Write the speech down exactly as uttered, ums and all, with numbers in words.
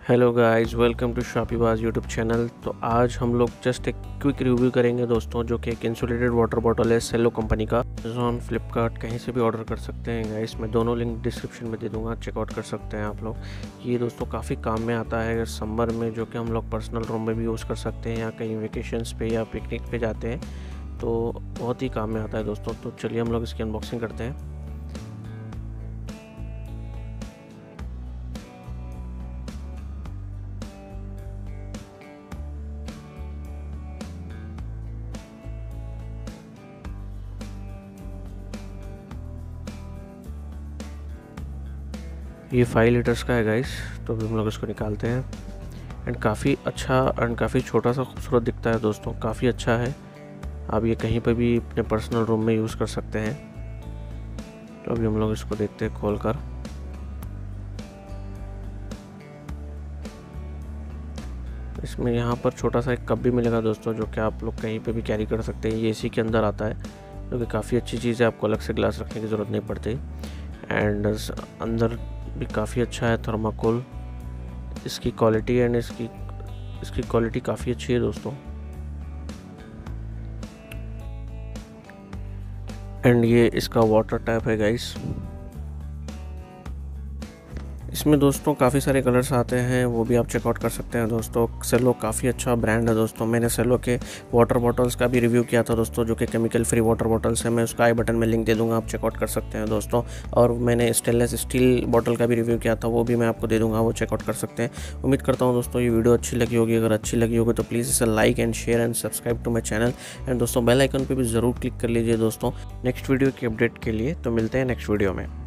Hello guys, welcome to Shopibaaz YouTube channel. तो आज हम लोग जस्ट एक क्विक रिव्यू करेंगे दोस्तों, जो कि एक इंसुलेटेड वाटर बॉटल है सेलो कंपनी का। अमेज़ॉन, फ्लिपकार्ट कहीं से भी ऑर्डर कर सकते हैं गाइस। मैं दोनों लिंक डिस्क्रिप्शन में दे दूंगा, चेकआउट कर सकते हैं आप लोग। ये दोस्तों काफ़ी काम में आता है समर में, जो कि हम लोग पर्सनल रूम में भी यूज़ कर सकते हैं या कहीं वेकेशंस पे या पिकनिक पे जाते हैं तो बहुत ही काम में आता है दोस्तों। तो चलिए हम लोग इसकी अनबॉक्सिंग करते हैं। ये फाइव लीटर्स का है गाइस। तो अभी हम लोग इसको निकालते हैं। एंड काफ़ी अच्छा एंड काफ़ी छोटा सा खूबसूरत दिखता है दोस्तों, काफ़ी अच्छा है। आप ये कहीं पर भी अपने पर्सनल रूम में यूज़ कर सकते हैं। तो अभी हम लोग इसको देखते हैं खोल कर। इसमें यहाँ पर छोटा सा एक कप भी मिलेगा दोस्तों, जो कि आप लोग कहीं पे भी कैरी कर सकते हैं। ये इसी के अंदर आता है, जो कि काफ़ी अच्छी चीज़ है। आपको अलग से ग्लास रखने की ज़रूरत नहीं पड़ती। एंड अंदर भी काफ़ी अच्छा है थर्माकोल। इसकी क्वालिटी एंड इसकी इसकी क्वालिटी काफ़ी अच्छी है दोस्तों। एंड ये इसका वाटर टैप है गाइस। इसमें दोस्तों काफ़ी सारे कलर्स आते हैं, वो भी आप चेकआउट कर सकते हैं दोस्तों। सेलो काफ़ी अच्छा ब्रांड है दोस्तों। मैंने सेलो के वाटर बॉटल्स का भी रिव्यू किया था दोस्तों, जो कि केमिकल फ्री वाटर बॉटल्स है। मैं उसका आई बटन में लिंक दे दूंगा, आप चेकआउट कर सकते हैं दोस्तों। और मैंने स्टेनलेस स्टील बॉटल का भी रिव्यू किया था, वो भी मैं आपको दे दूँगा, वो चेकआउट कर सकते हैं। उम्मीद करता हूँ दोस्तों ये वीडियो अच्छी लगी होगी। अगर अच्छी लगी होगी तो प्लीज़ इसे like and share and subscribe to my channel. And दोस्तों बेल आइकन पर भी ज़रूर क्लिक कर लीजिए दोस्तों, नेक्स्ट वीडियो की अपडेट के लिए। तो मिलते हैं नेक्स्ट वीडियो में।